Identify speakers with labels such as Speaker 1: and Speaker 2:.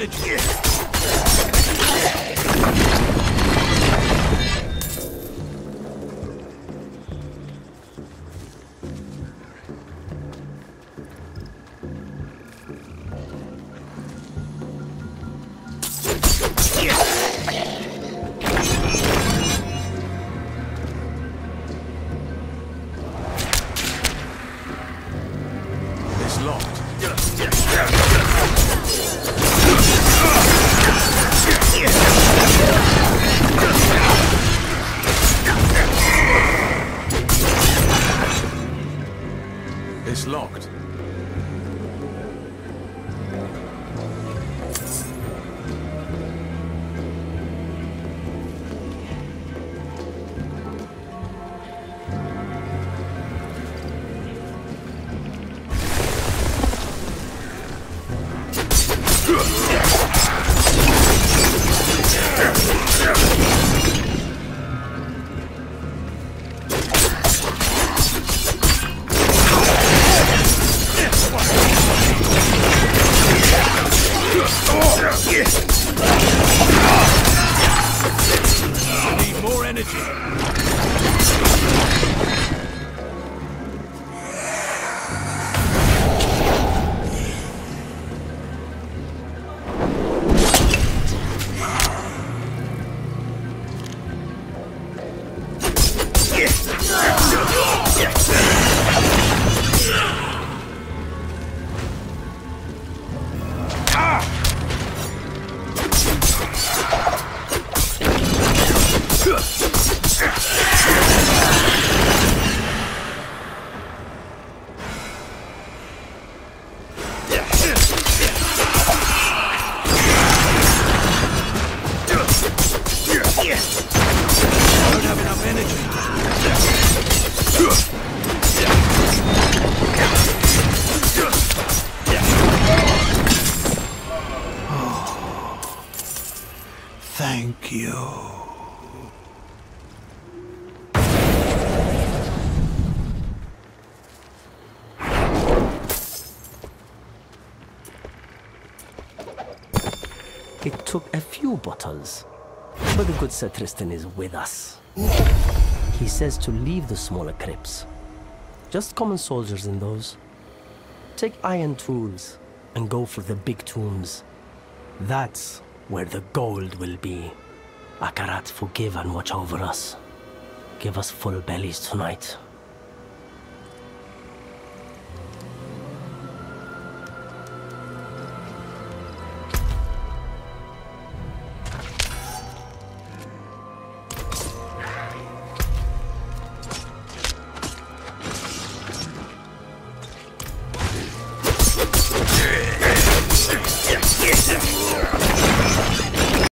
Speaker 1: energy.
Speaker 2: It's locked.
Speaker 1: Need more energy. Don't have enough energy.
Speaker 3: Thank you.
Speaker 4: It took a few bottles, but the good Sir Tristan is with us. He says to leave the smaller crypts. Just common soldiers in those. Take iron tools and go for the big tombs. That's where the gold will be. Akarat, forgive and watch over us. Give us full bellies tonight.